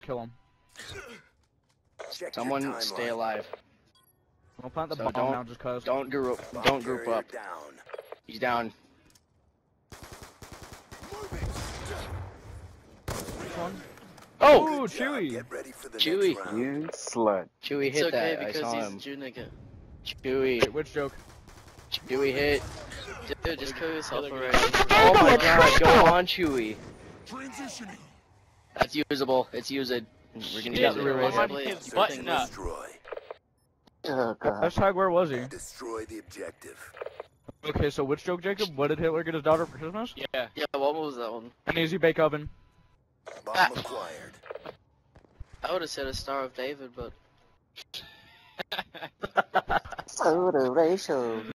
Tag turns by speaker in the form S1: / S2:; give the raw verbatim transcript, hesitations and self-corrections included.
S1: kill him.
S2: Someone stay alive.
S1: Don't plant the
S2: So
S1: bomb
S2: don't,
S1: now just cause.
S2: Don't group. Don't group up.
S3: Down.
S2: He's down.
S1: Which one?
S2: Oh!
S1: Ooh, Chewy!
S3: Get ready for the
S2: Chewy.
S3: next round.
S4: You slut.
S2: Chewy
S5: It's
S2: hit
S5: okay
S2: that. I
S5: because
S2: saw
S5: he's
S2: him.
S5: Junica.
S2: Chewy.
S1: Wait, which joke?
S2: Chewy hit.
S5: Dude, just kill yourself already.
S2: Oh my god, go on, Chewy.
S6: Transitioning.
S2: That's usable. It's used. We're gonna
S1: Yeah,
S2: use it.
S1: we're ready.
S5: Possibly
S7: His
S5: if
S7: button
S5: everything
S7: up.
S3: Destroy.
S4: Oh god.
S1: Hashtag where was he?
S3: Destroy the objective.
S1: Okay, so which joke, Jacob? What did Hitler get his daughter for Christmas?
S7: Yeah.
S5: Yeah, what was that one?
S1: An easy bake oven.
S3: Bomb
S5: Ah.
S3: acquired.
S5: I would have said a Star of David, but
S4: Soda ratio.